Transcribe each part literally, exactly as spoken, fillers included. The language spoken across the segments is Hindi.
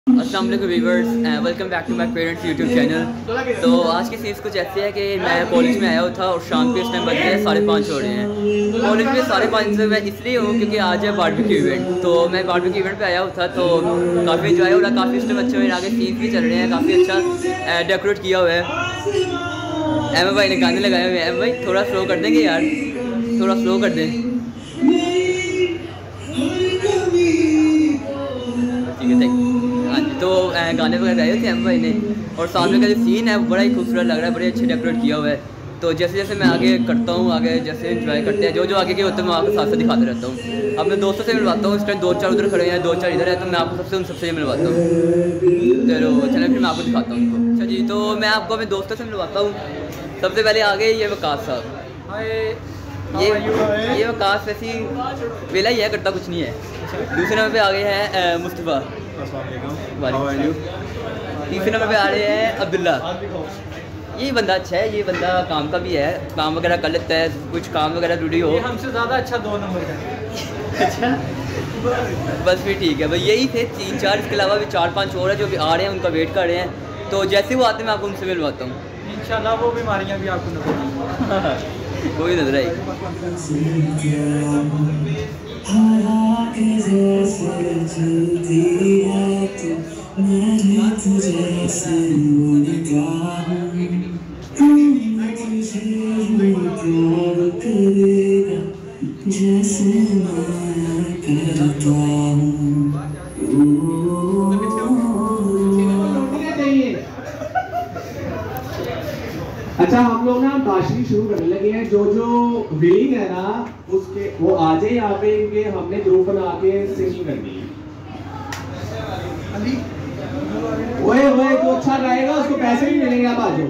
अस्सलाम वालेकुम viewers, welcome back to my parents YouTube channel. तो आज की सीरीज़ कुछ ऐसी है कि मैं कॉलेज में आया हुआ था और शाम के इस टाइम बज रहे हैं साढ़े पाँच हो रहे हैं। कॉलेज में साढ़े पाँच से मैं इसलिए हूँ क्योंकि आज है बारबेक्यू इवेंट। तो मैं बारबेक्यू इवेंट पे आया हुआ था, तो काफ़ी इन्जॉय हो रहा, काफ़ी इस टाइम अच्छे हुए, आगे सीन भी चल रहे हैं, काफ़ी अच्छा डेकोरेट किया हुआ है। एम भाई ने गाने लगाए हुए हैं। एम भाई थोड़ा स्लो कर देंगे यार, थोड़ा स्लो कर दें। ठीक है, थैंक हाँ जी। तो गाने वगैरह गाए थे एम भाई ने, और सामने का जो सीन है वो बड़ा ही खूबसूरत लग रहा है, बड़े अच्छे डेकोरेट किया हुआ है। तो जैसे जैसे मैं आगे करता हूँ, आगे जैसे एंजॉय करते हैं, जो जो आगे के होते हैं मैं आपको साथ साथ दिखाते रहता हूँ। अपने दोस्तों से मिलवाता हूँ। इस टाइम दो चार उधर खड़े हैं, दो चार इधर है, तो मैं आपको सबसे उन सबसे मिलवाता हूँ। चलो चलो फिर मैं आपको दिखाता हूँ उनको। अच्छा जी, तो मैं आपको अपने दोस्तों से मिलवाता हूँ। सबसे पहले आगे ये वकास साहब, ये ये वकास वैसी वेला ही है, करता कुछ नहीं है। दूसरे नंबर पे आ गए हैं मुस्तफ़ा, तीसरे नंबर पे आ रहे हैं अब्दुल्ला। ये बंदा अच्छा है, ये बंदा काम का भी है, काम वगैरह कर लेता है, कुछ काम वगैरह जरूरी हो। हमसे ज़्यादा अच्छा दो नंबर का। अच्छा बस फिर ठीक है भाई, यही थे तीन चार। इसके अलावा भी चार पांच और है जो भी आ रहे हैं, उनका वेट कर रहे हैं। तो जैसे वो आते हैं मैं आपको उनसे मिलवाता हूँ। इंशाल्लाह वो बीमारियाँ भी आपको नजर आएंगी। कोई नजर आएगी। अच्छा, हम लोग ना काशी शुरू करने लगे हैं। जो जो विलिंग है ना उसके वो आ जाए यहाँ पे, इनके हमने ग्रुप बना के सिंगिंग करनी है। ओए ओए जो अच्छा रहेगा उसको पैसे भी मिलेंगे। आप आ जाओ।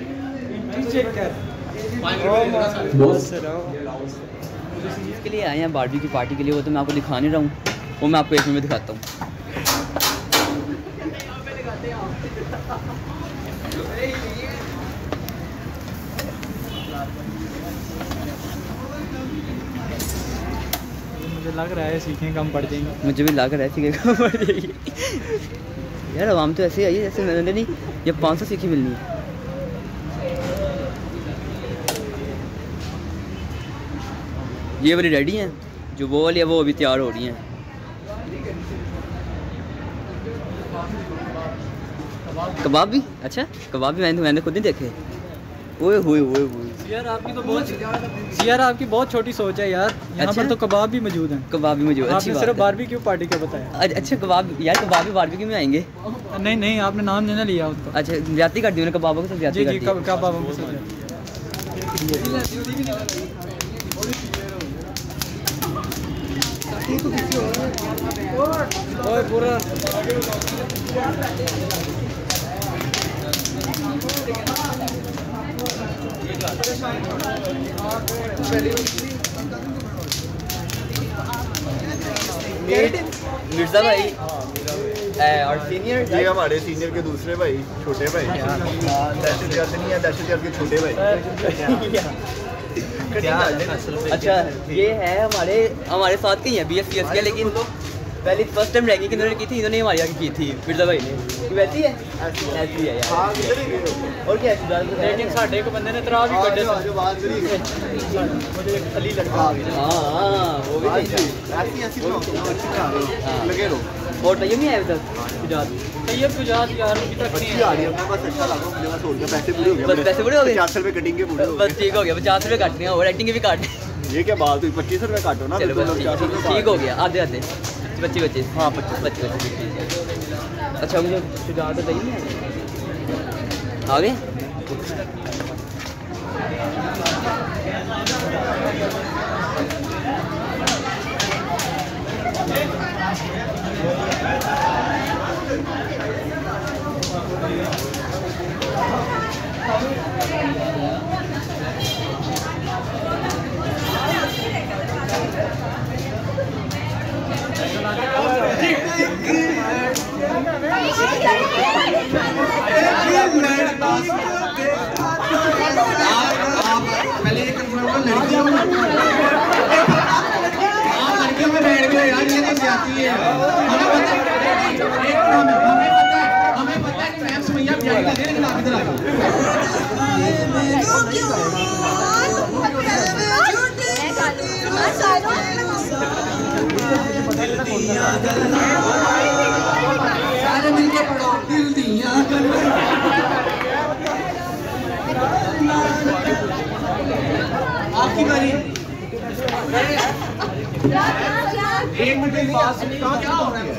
इसके लिए आए हैं बारबी की पार्टी के लिए, वो तो मैं आपको दिखा नहीं रहा हूँ, वो मैं आपको एक मिनट में दिखाता हूँ। मुझे लग रहा है सीखें कम पड़ जाएंगे। मुझे भी लग रहा है सीखें कम पड़ जाएगी यार। आवाम तो ऐसे ही आई है जैसे मैंने नहीं, ये पाँच सौ सीखी मिलनी है। ये वाली रेडी हैं, जो वो वाली है वो अभी तैयार हो रही हैं। कबाब भी अच्छा, कबाब भी मैंने मैंने खुद नहीं देखे। ओए होए होए होए यार आपकी तो बहुत यार आपकी बहुत छोटी सोच है यार। यहाँ अच्छा? पर तो कबाब भी मौजूद हैं। कबाब भी मौजूद, अच्छी आपने बात सिर्फ है। बारबेक्यू पार्टी का बताया। अच्छा कबाब यार, कबाब भी बारबेक्यू में आएंगे। नहीं नहीं, आपने नाम नहीं ना लिया उसका। अच्छा ज्यादा कर दी उन्होंने कबाबों को, सब ज्यादा जी कर जी, दी। कब कबाबों के साथ ओए पूरा मिर्जा भाई और सीनियर ये हमारे सीनियर के दूसरे भाई, छोटे भाई। दहशत गर्द नहीं है, दहशत गर्द के छोटे भाई। अच्छा ये है हमारे हमारे साथ के ही है, बी एस सी एस के, लेकिन पहले फर्स्ट टाइम रैंकिंग इन्होंने की थी, इन्होंने हमारे आगे की थी मिर्जा भाई ने। वैसी है ऐसी है यार। और क्या है लेकिन साढ़े को बंदे ने तरा भी कड्डे मुझे अली लड़का आ गया। हाँ वो भी ऐसी ऐसी लगे रहो। और तैयब नहीं आया अभी तक शुजात? तैयब शुजात यार अभी तक नहीं आ रही है। बस अच्छा लगा, मुझे बस हो गया, पैसे पूरे हो गए। बस पैसे पूरे हो गए, पचास रुपए कटिंग के पूरे हो गए। बस ठीक हो गया। पचास रुपये काटने हैं और एक्टिंग के भी काटने। ये क्या बात हुई, पच्चीस रुपए काटो ना। चलो बस ठीक ठीक हो गया, आधे आधे पच्चीस पच्चीस। हाँ पच्चीस पच्चीस पच्चीस। अच्छा मुझे शुजात तो तैयब नहीं आ गए। पहले ये कंफर्म करो लड़कियों में हाँ लड़कियों में बैठ गए यार, ये तो जाती है। एक मिनट पास क्या हो रहा है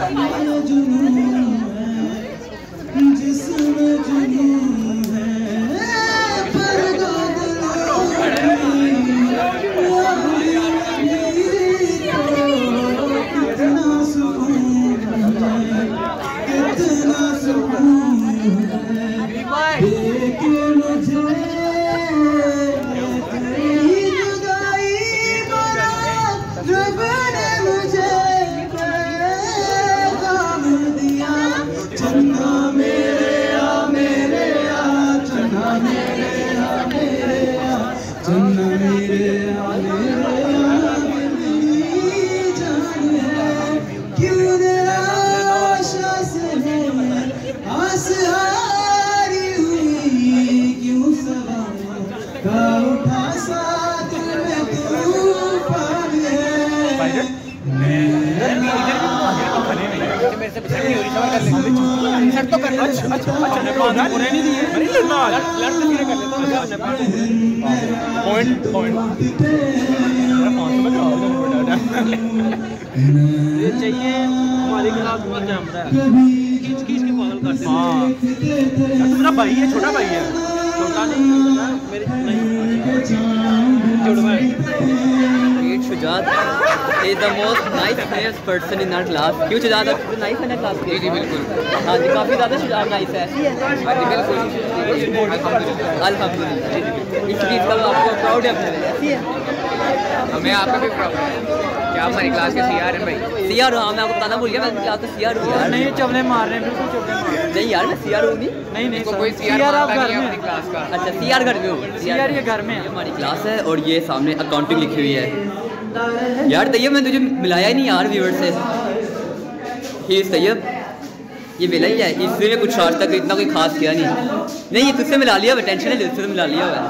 चाहिए हमारे खिलाफ कैमरा है खींच खींच के पागल करते हैं। हाँ मेरा भाई है, छोटा भाई है, छोटा नहीं मेरे नहीं Shujaat is the most nice nice person in our class। क्यों शुजात आप नाइस है ना क्लास के? जी बिल्कुल। हाँ जी काफ़ी ज़्यादा शुजात नाइस है। हाँ जी बिल्कुल अल्हम्दुलिल्लाह। इस चीज़ का आपको प्राउड है अपने लिए? ऐसी है हमें आपका भी प्राउड है। क्या हमारी क्लास के सी आर हैं भाई? सी आर हाँ मैं आपको बताना भूल गया, मैं क्लास का सी आर हूँ यार। नहीं चवले मार रहे हैं, बिल्कुल चवले मार रहे हैं। नहीं यार मैं सी आर हूँ नहीं। नहीं नहीं कोई सी आर आप मानता घर नहीं है में अपनी क्लास का। अच्छा सी आर घर में हो? सी आर ये घर में ये है। हमारी क्लास है और ये सामने अकाउंटिंग लिखी हुई है। यार तैयब मैं तुझे मिलाया ही नहीं यार व्यूअर से। ही तैयब ये मिला ही है, इसलिए कुछ आज तक इतना कोई खास किया नहीं। नहीं ये तुझसे मिला लिया हुआ, टेंशन है तुझसे मिला लिया हुआ है।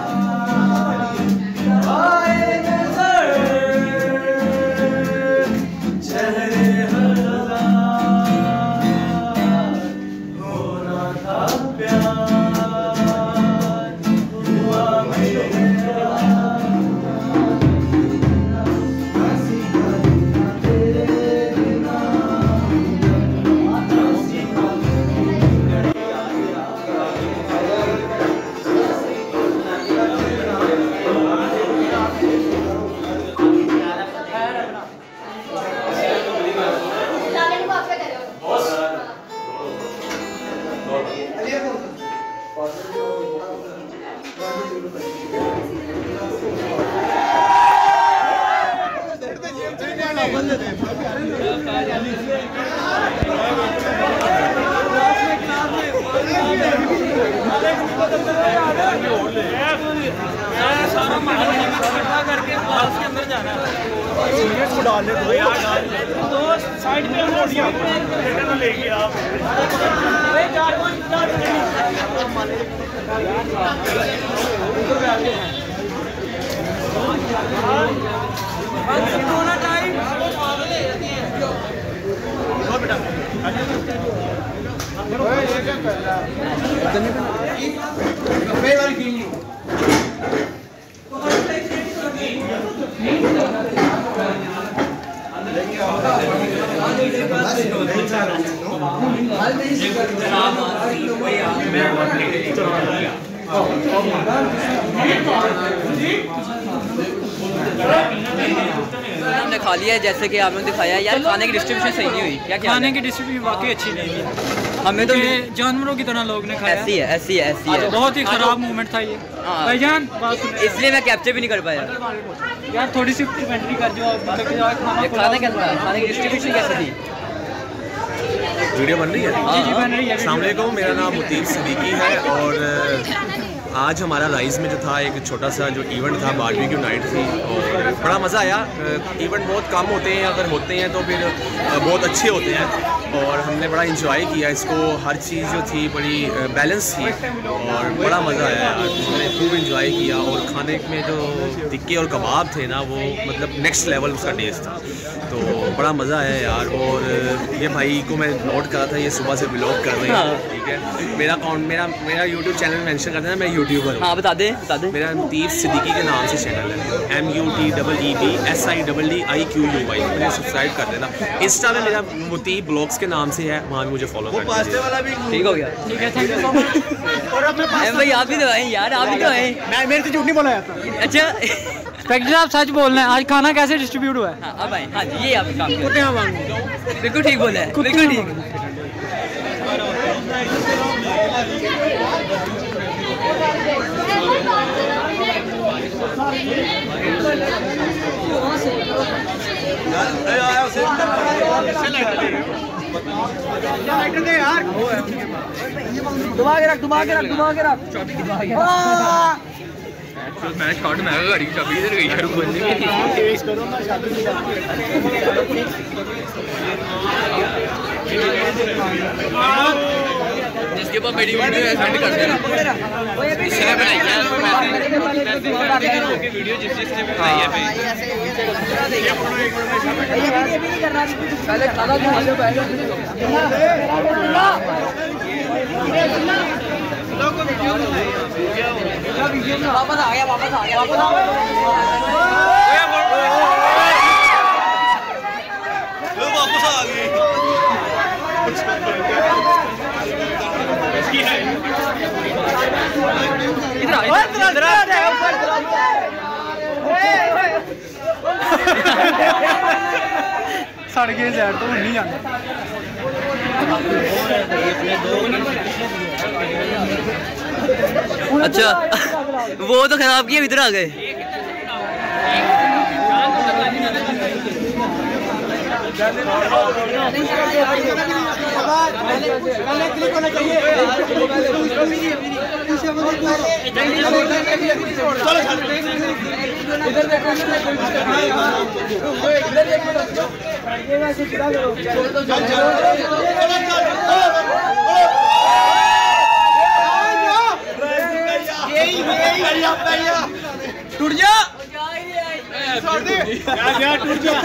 हमने खा लिया है जैसे कि आपने दिखाया यार। खाने की डिस्ट्रीब्यूशन सही नहीं हुई क्या? खाने की डिस्ट्रीब्यूशन वाकई अच्छी नहीं है। हमें तो जानवरों की तरह लोग ने खाया। ऐसी है ऐसी है ऐसी है। बहुत ही खराब मूवमेंट था ये भाईजान, इसलिए मैं कैप्चर भी नहीं कर पाया यार। थोड़ी सी कमेंट्री कर दो। खाने के अंदर खाने की डिस्ट्रीब्यूशन कैसे थी? वीडियो बन रही है? जी जी बन रही है। अस्सलाम वालेकुम, मेरा नाम मुतीब सिद्दीकी है और आज हमारा राइज़ में जो था एक छोटा सा जो इवेंट था, बारबेक्यू नाइट थी और बड़ा मज़ा आया। इवेंट बहुत कम होते हैं, अगर होते हैं तो फिर बहुत अच्छे होते हैं और हमने बड़ा इंजॉय किया इसको। हर चीज़ जो थी बड़ी बैलेंस थी और बड़ा मज़ा आया यार। मैंने खूब इंजॉय किया और खाने में जो टिक्के और कबाब थे ना वो मतलब नेक्स्ट लेवल उसका टेस्ट था, तो बड़ा मज़ा आया यार। और ये भाई को मैं नोट करा था, ये सुबह से ब्लॉग कर रहे हैं, ठीक है। मेरा अकाउंट मेरा मेरा यूट्यूब चैनल मेंशन करते हैं, मैं यूट्यूब यूट्यूबर हूँ। हाँ बता दें बता दें। मेरा मुतीफ सिद्दीकी के नाम से चैनल है, M U T double E B S I double D I Q U Y. मुझे सब्सक्राइब कर देना। इंस्टा में मेरा मुतीफ ब्लॉग्स के नाम से है, वहाँ मुझे फॉलो कर दीजिए। ठीक हो गया, ठीक है, थैंक यू सो मच। भाई आप भी तो आए यार, आप भी तो आए। मैं मेरे से झूठ नहीं बोला जाता। अच्छा इंस्पेक्टर साहब सच बोल रहे हैं, आज खाना कैसे डिस्ट्रीब्यूट हुआ है? हाँ अब आए। हाँ जी ये आप काम करें। बिल्कुल ठीक बोला है, बिल्कुल ठीक। दुआ के रख, दुआ के रख, दुआ के रख। मैं शॉट मैं गाड़ी चाबी इधर गई यार, खोलने में तेज करो ना चाबी। जिसके पास मेरी वीडियो सेंड कर देना, इसने बनाई है वीडियो, जिस जिसने बनाई है पहले खाना खा लो पहले। वापस आ गया, वापस आ गया, वापस आ वापस आ गई। सड़ गए जैड तो नहीं जाना। अच्छा वो तो खराब किया, इधर आ गए। क्लिक होना चाहिए। इधर देखो, टूट जा टूट जा।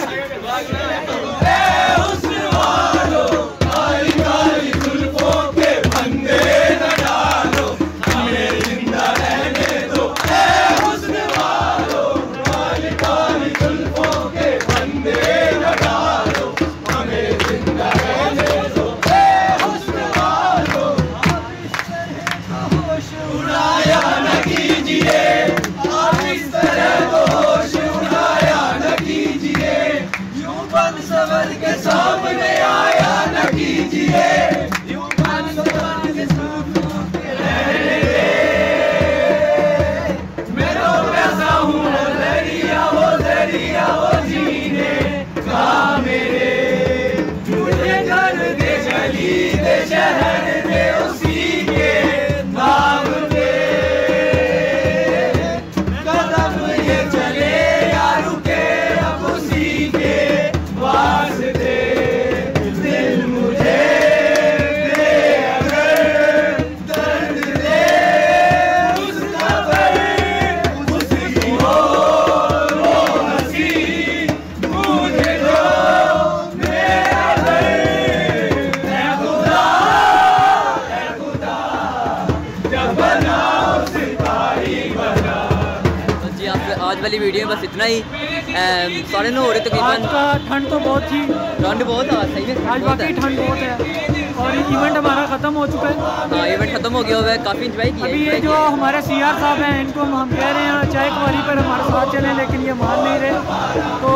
आज वाली वीडियो में बस इतना ही। साढ़े नौ हो रहे तकरीबन। ठंड तो बहुत थी, ठंड बहुत है सही में, आज बाकी ठंड बहुत है। और इवेंट हमारा ख़त्म हो चुका है। हाँ इवेंट ख़त्म हो गया हुआ है, काफ़ी इंजॉय किया। अभी ये जो हमारे सी आर साहब हैं, इनको हम कह रहे हैं चाय कवाली पर हमारे साथ चलें, लेकिन ये मान नहीं रहे। तो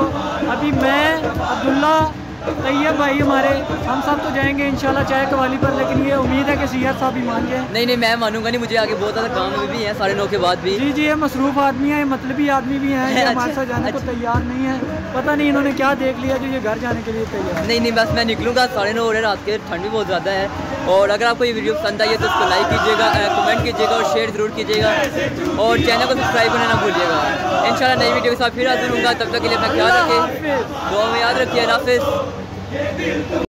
अभी मैं अब्दुल्ला तैयब भाई हमारे, हम सब तो जाएंगे इंशाल्लाह चाय कवाली पर, लेकिन ये उम्मीद है कि सी आर साहब भी मान जाए। नहीं नहीं मैं मानूंगा नहीं, मुझे आगे बहुत ज़्यादा काम भी है साढ़े नौ के बाद भी। जी जी ये मसरूफ़ आदमी है, मतलबी आदमी भी हैं, ये हमारे साथ जाने को तैयार नहीं है। पता नहीं इन्होंने क्या देख लिया जो ये घर जाने के लिए तैयार। नहीं नहीं बस मैं निकलूँगा, साढ़े नौ हो रहे रात के, ठंड भी बहुत ज़्यादा है। और अगर आपको ये वीडियो पसंद आई है तो उसको लाइक कीजिएगा, कमेंट कीजिएगा और शेयर ज़रूर कीजिएगा, और चैनल को सब्सक्राइब करना ना भूलिएगा। इंशाल्लाह नई वीडियो के साथ फिर हाजिर होऊंगा, तब तक के लिए अपना ख्याल रखें, दुआ में याद रखिए। अल्लाह हाफ़िज़।